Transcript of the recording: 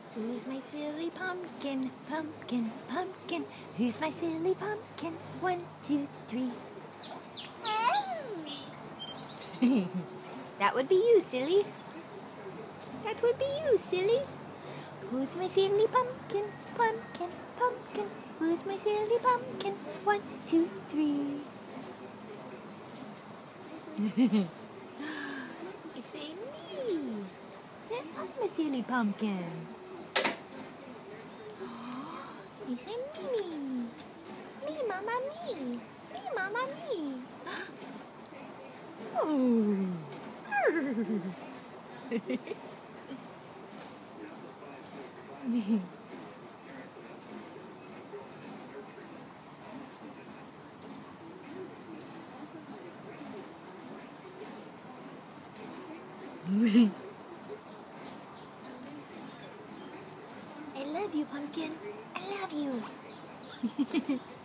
Who's my silly pumpkin, pumpkin, pumpkin? Who's my silly pumpkin? 1, 2, 3. That would be you, silly. That would be you, silly. Who's my silly pumpkin, pumpkin, pumpkin? Who's my silly pumpkin? 1, 2, 3. You say me. Say I'm a silly pumpkin. You say me. Me, mama, me. Me, mama, me. Oh. I love you, pumpkin. I love you.